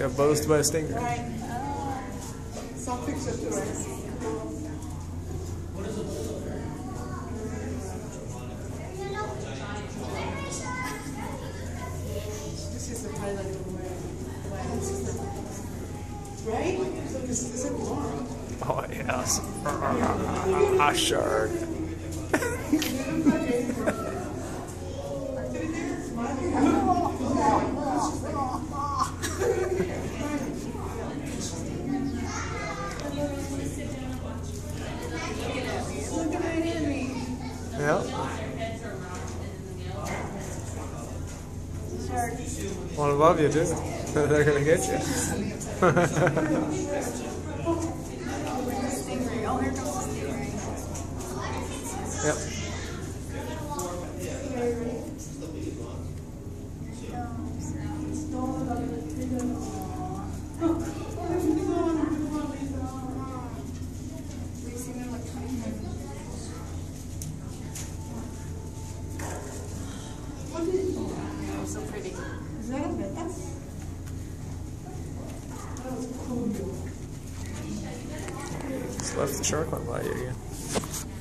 got buzzed by a stinger. Right. Some picture too, right? This is the pilot right? So this is it warm. Oh yes. A shark. Yeah. One above you too. They're gonna get you. Yep. So pretty. Is that a bed? That was cool. Just left the shark went by you again.